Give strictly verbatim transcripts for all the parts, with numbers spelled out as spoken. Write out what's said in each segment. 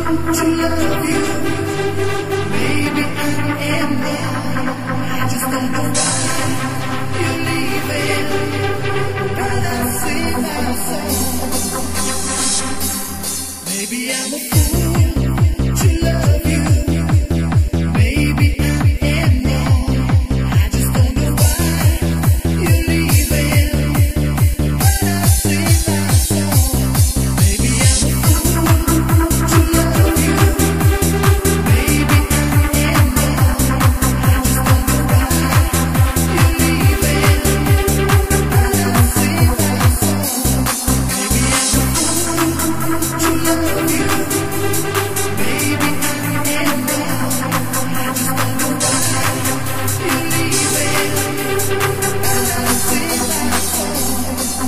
Maybe I'm a fool to love you. Maybe I am wrong. I just don't know why you're leaving. But I sing my song. Maybe I'm a fool to love you. Maybe I am wrong. I just don't know why you're leaving. But I sing my song. Maybe I'm a fool to love you. Maybe I am wrong. I just don't know why you're leaving. But I sing my song.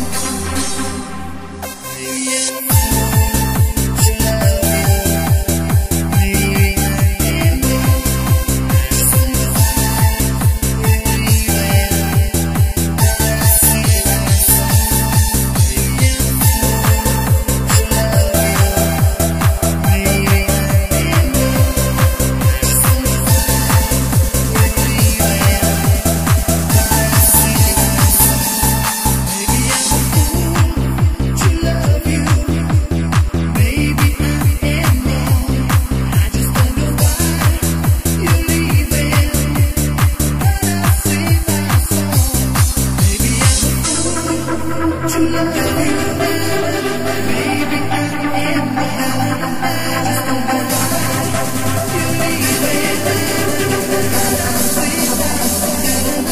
Maybe I'm a fool to love you. Maybe I am wrong. I just don't know why you're leaving. But I sing my song. Maybe I'm a fool to love you. Maybe I am wrong. I just don't know why you're leaving. But I sing my song. Maybe I'm a fool to love you. Maybe I am wrong. I just don't know why you're leaving. But I sing my song. Maybe I'm a fool to love you. Maybe I am wrong. I just don't know why you're leaving. But I sing my song.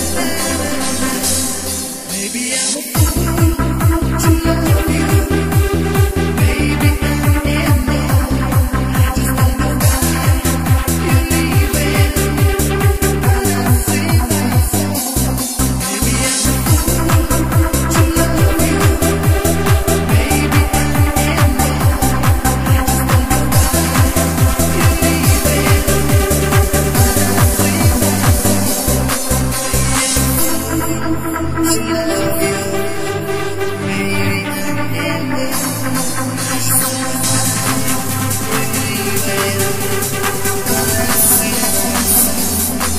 Maybe I'm a fool to love you. Maybe I am wrong. I just don't know why you're leaving. But I sing my song. Maybe I'm a fool to love you. Maybe I am wrong. I just don't know why you're leaving. But I sing my song. Maybe I'm a fool to love you. Maybe I am wrong. I just don't know why you're leaving. But I sing my song.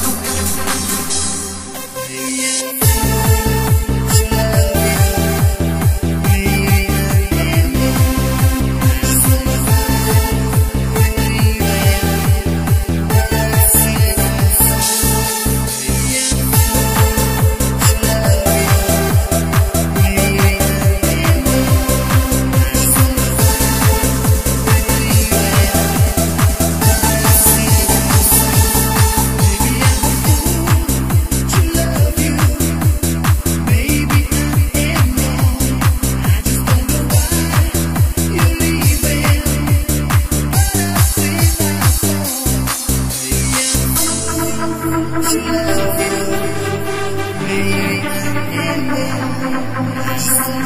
Maybe I'm a fool to love you. Maybe I am wrong. I just don't know why you're leaving. But I sing my song. Maybe I'm a fool to love you. Maybe I am wrong. I just don't know why you're leaving. But I sing my song. Maybe I'm a fool to love you. Maybe I am wrong. I just don't know why you're leaving. But I sing my song. Maybe I'm a fool to love you. Maybe I am wrong. I just don't